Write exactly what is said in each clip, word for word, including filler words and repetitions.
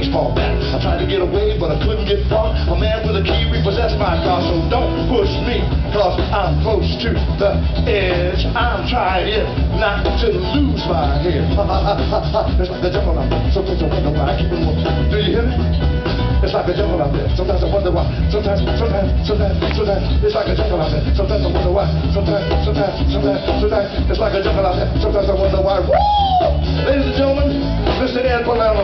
baseball bat. I tried to get away, but I couldn't get far. A man with a key repossessed my car, so don't push me, cause I'm close to the edge. I'm trying not to lose my head. It's like the jungle out there. Sometimes I wonder why I keep it moving. Do you hear me? It's like a jungle out there. Sometimes I wonder why. Sometimes, sometimes, sometimes, sometimes. It's like a jungle out there. Sometimes I wonder why. Sometimes, sometimes, sometimes, sometimes. It's like a jungle out there. Sometimes I wonder why. Woo! Ladies and gentlemen, Mister Ed Palermo.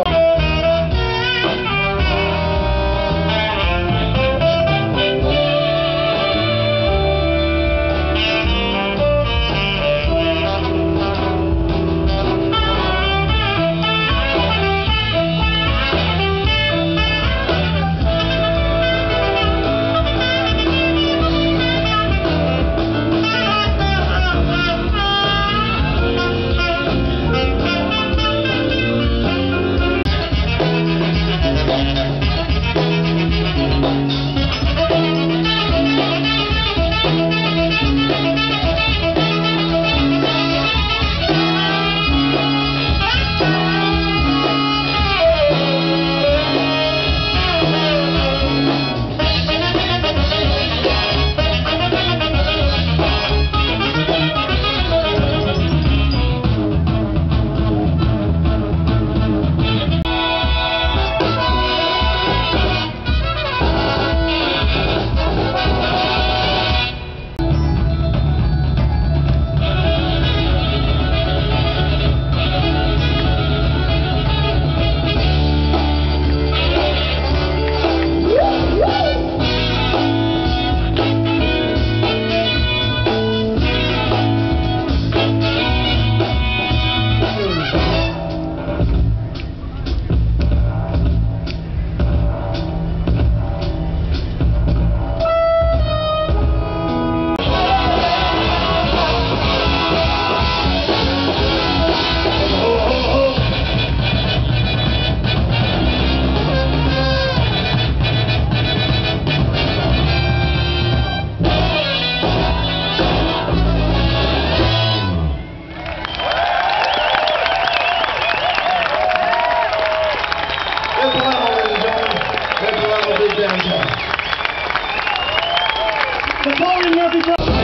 Napoleon Murphy Brock.